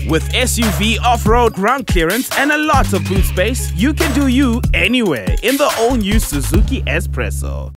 With SUV, off-road, ground clearance, and a lot of boot space, you can do you anywhere in the all-new Suzuki S-Presso.